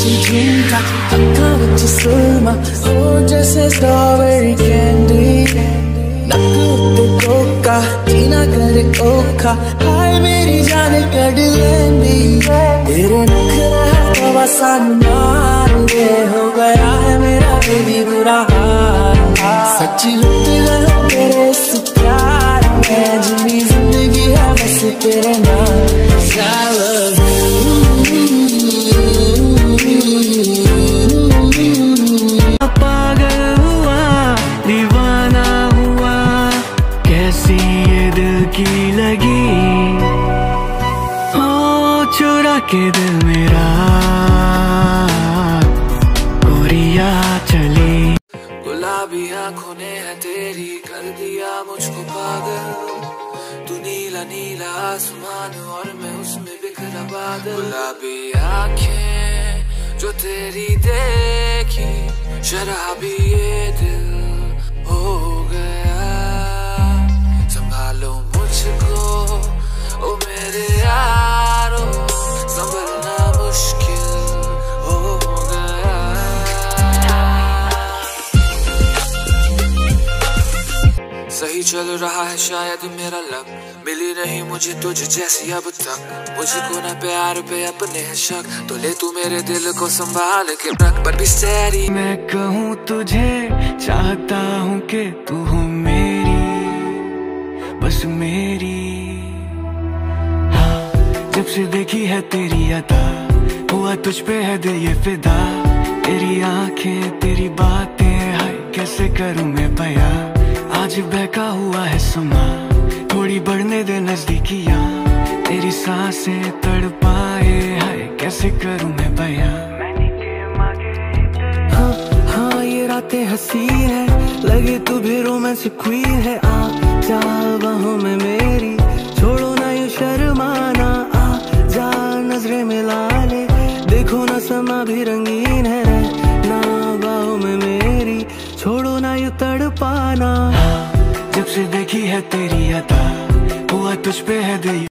झुमका अखा विच सुरमा हो जैसे स्ट्रॉबेरी कैंडी नक उत्ते कोका जीना करे ओखा हाय मेरी जान कड़ लेंदी तेरे नखरा बसा मार दे हो गया है मेरा बेबी बुरा हाल सच्ची लुट गया तेरे इस प्यार में जिंदगी जिंदगी है बस तेरे नाम I love पागल हुआ दीवाना हुआ कैसी ये दिल की लगी हो चुरा के दिल मेरा गोरिया चली। गुलाबी आंखों ने है तेरी कर दिया मुझको पागल तू नीला नीला आसमान और मैं उसमें बिखरा बादल। गुलाबी आंखें जो तेरी देखी शराबी ये दिल हो गया संभालो मुझको ओ मेरे यारो संभलना मुश्किल हो गया। सही चल रहा है शायद मेरा लक मिली नहीं मुझे तुझ जैसी अब तक मुझको ना प्यार पे अपने है शक तो ले तू मेरे दिल को संभाल के रख पर भी steady। मैं कहूँ तुझे चाहता हूँ कि तू हो मेरी बस मेरी हाँ जब से देखी है तेरी अदा हुआ तुझ पे है दिल ये फिदा तेरी आंखें तेरी बातें हाय कैसे करूँ मैं बयां आज बहका हुआ है समा थोड़ी बढ़ने दे नजदीकियां तेरी सांसें तड़पाए हाय कैसे करूं मैं बयां। हाँ हाँ ये रातें हंसी है लगे तू भी रोमांटिक क्वीन है आ जा बाहों में मेरी छोड़ो ना ये शर्माना आ जा नजरें मिला ले देखो ना समा भी रंगीन है ना बाहों में मेरी छोड़ो ना ये तड़पाना जब से देखी है तेरी अदा हुआ तुझ पे है दिल।